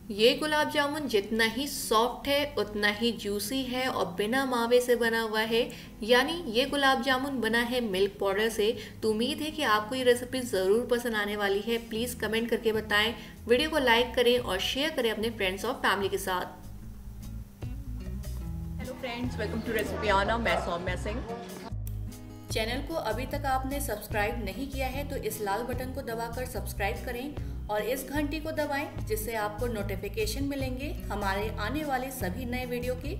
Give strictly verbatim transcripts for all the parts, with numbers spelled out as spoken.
ये गुलाब जामुन जितना ही सॉफ्ट है उतना ही जूसी है और बिना मावे से बना हुआ है। यानी ये गुलाब जामुन बना है मिल्क पाउडर से। तो उम्मीद है कि आपको ये रेसिपी ज़रूर पसंद आने वाली है। प्लीज़ कमेंट करके बताएं, वीडियो को लाइक करें और शेयर करें अपने फ्रेंड्स और फैमिली के साथ। Hello friends, welcome to recipe आना। मैं सौम्या सिंह। चैनल को अभी तक आपने सब्सक्राइब नहीं किया है तो इस लाल बटन को दबाकर सब्सक्राइब करें और इस घंटी को दबाएं जिससे आपको नोटिफिकेशन मिलेंगे हमारे आने वाले सभी नए वीडियो के।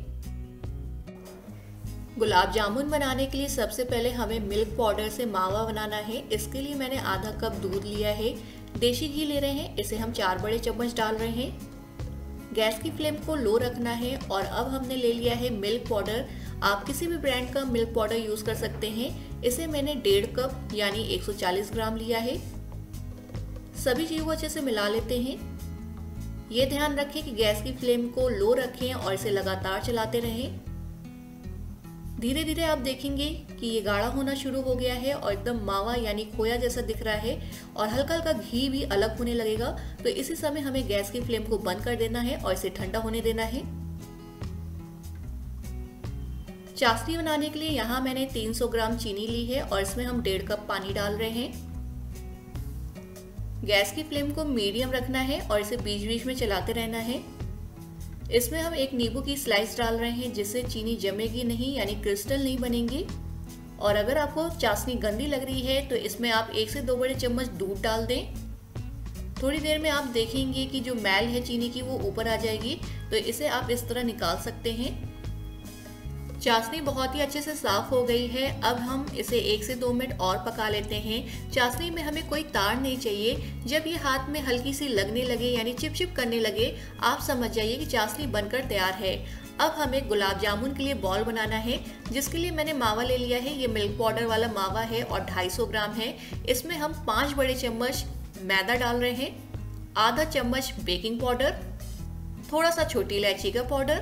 गुलाब जामुन बनाने के लिए सबसे पहले हमें मिल्क पाउडर से मावा बनाना है। इसके लिए मैंने आधा कप दूध लिया है। देसी घी ले रहे हैं, इसे हम चार बड़े चम्मच डाल रहे हैं। गैस की फ्लेम को लो रखना है और अब हमने ले लिया है मिल्क पाउडर। आप किसी भी ब्रांड का मिल्क पाउडर यूज कर सकते हैं। इसे मैंने डेढ़ कप यानी एक सौ चालीस ग्राम लिया है। सभी चीजों को अच्छे से मिला लेते हैं। ये ध्यान रखें कि गैस की फ्लेम को लो रखें और इसे लगातार चलाते रहें। धीरे धीरे आप देखेंगे कि ये गाढ़ा होना शुरू हो गया है और एकदम मावा यानी खोया जैसा दिख रहा है और हल्का हल्का घी भी अलग होने लगेगा। तो इसी समय हमें गैस की फ्लेम को बंद कर देना है और इसे ठंडा होने देना है। चाशनी बनाने के लिए यहाँ मैंने तीन सौ ग्राम चीनी ली है और इसमें हम डेढ़ कप पानी डाल रहे हैं। गैस की फ्लेम को मीडियम रखना है और इसे बीच बीच में चलाते रहना है। इसमें हम एक नींबू की स्लाइस डाल रहे हैं जिससे चीनी जमेगी नहीं यानी क्रिस्टल नहीं बनेंगे। और अगर आपको चाशनी गंदी लग रही है तो इसमें आप एक से दो बड़े चम्मच दूध डाल दें। थोड़ी देर में आप देखेंगे कि जो मैल है चीनी की वो ऊपर आ जाएगी, तो इसे आप इस तरह निकाल सकते हैं। चाशनी बहुत ही अच्छे से साफ हो गई है। अब हम इसे एक से दो मिनट और पका लेते हैं। चाशनी में हमें कोई तार नहीं चाहिए। जब ये हाथ में हल्की सी लगने लगे यानी चिपचिप करने लगे, आप समझ जाइए कि चाशनी बनकर तैयार है। अब हमें गुलाब जामुन के लिए बॉल बनाना है, जिसके लिए मैंने मावा ले लिया है। ये मिल्क पाउडर वाला मावा है और ढाई सौ ग्राम है। इसमें हम पाँच बड़े चम्मच मैदा डाल रहे हैं, आधा चम्मच बेकिंग पाउडर, थोड़ा सा छोटी इलायची का पाउडर।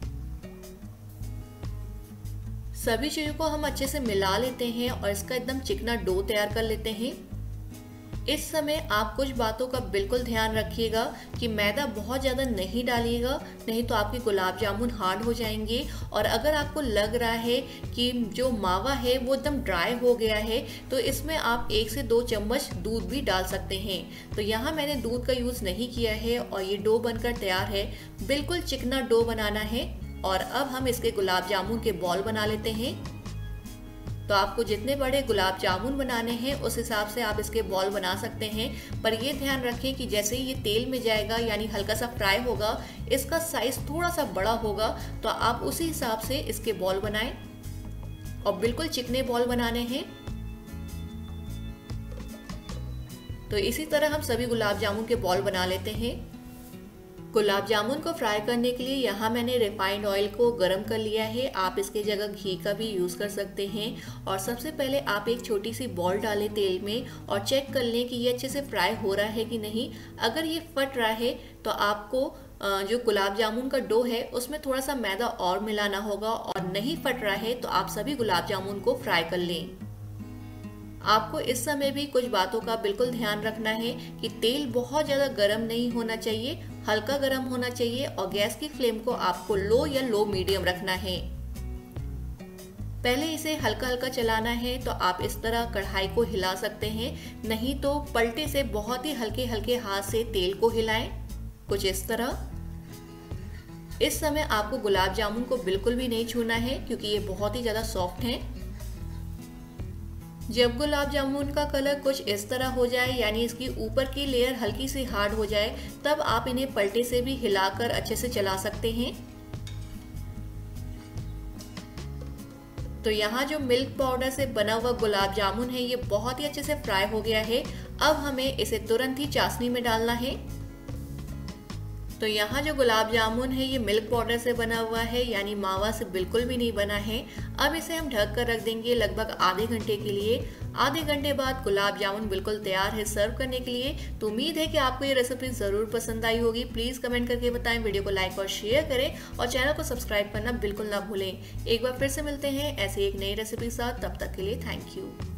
सभी चीजों को हम अच्छे से मिला लेते हैं और इसका एकदम चिकना डो तैयार कर लेते हैं। इस समय आप कुछ बातों का बिल्कुल ध्यान रखिएगा कि मैदा बहुत ज़्यादा नहीं डालिएगा, नहीं तो आपके गुलाब जामुन हार्ड हो जाएंगे। और अगर आपको लग रहा है कि जो मावा है वो एकदम ड्राई हो गया है तो इसमें आप एक से दो चम्मच दूध भी डाल सकते हैं। तो यहाँ मैंने दूध का यूज़ नहीं किया है और ये डो बनकर तैयार है। बिल्कुल चिकना डो बनाना है और अब हम इसके गुलाब जामुन के बॉल बना लेते हैं। तो आपको जितने बड़े गुलाब जामुन बनाने हैं उस हिसाब से आप इसके बॉल बना सकते हैं। पर ये ध्यान रखें कि जैसे ही ये तेल में जाएगा यानी हल्का सा फ्राई होगा, इसका साइज थोड़ा सा बड़ा होगा, तो आप उसी हिसाब से इसके बॉल बनाएं और बिल्कुल चिकने बॉल बनाने हैं। तो इसी तरह हम सभी गुलाब जामुन के बॉल बना लेते हैं। गुलाब जामुन को फ्राई करने के लिए यहाँ मैंने रिफाइंड ऑयल को गरम कर लिया है। आप इसके जगह घी का भी यूज़ कर सकते हैं। और सबसे पहले आप एक छोटी सी बॉल डालें तेल में और चेक कर लें कि ये अच्छे से फ्राई हो रहा है कि नहीं। अगर ये फट रहा है तो आपको जो गुलाब जामुन का डो है उसमें थोड़ा सा मैदा और मिलाना होगा। और नहीं फट रहा है तो आप सभी गुलाब जामुन को फ्राई कर लें। आपको इस समय भी कुछ बातों का बिल्कुल ध्यान रखना है कि तेल बहुत ज़्यादा गर्म नहीं होना चाहिए, हल्का गर्म होना चाहिए और गैस की फ्लेम को आपको लो या लो मीडियम रखना है। पहले इसे हल्का हल्का चलाना है, तो आप इस तरह कढ़ाई को हिला सकते हैं, नहीं तो पलटे से बहुत ही हल्के हल्के हाथ से तेल को हिलाएं, कुछ इस तरह। इस समय आपको गुलाब जामुन को बिल्कुल भी नहीं छूना है क्योंकि ये बहुत ही ज़्यादा सॉफ्ट हैं। जब गुलाब जामुन का कलर कुछ इस तरह हो जाए यानी इसकी ऊपर की लेयर हल्की सी हार्ड हो जाए, तब आप इन्हें पलटे से भी हिलाकर अच्छे से चला सकते हैं। तो यहाँ जो मिल्क पाउडर से बना हुआ गुलाब जामुन है ये बहुत ही अच्छे से फ्राई हो गया है। अब हमें इसे तुरंत ही चाशनी में डालना है। तो यहाँ जो गुलाब जामुन है ये मिल्क पाउडर से बना हुआ है यानी मावा से बिल्कुल भी नहीं बना है। अब इसे हम ढक कर रख देंगे लगभग आधे घंटे के लिए। आधे घंटे बाद गुलाब जामुन बिल्कुल तैयार है सर्व करने के लिए। तो उम्मीद है कि आपको ये रेसिपी ज़रूर पसंद आई होगी। प्लीज़ कमेंट करके बताएं, वीडियो को लाइक और शेयर करें और चैनल को सब्सक्राइब करना बिल्कुल ना भूलें। एक बार फिर से मिलते हैं ऐसे एक नई रेसिपी के साथ, तब तक के लिए थैंक यू।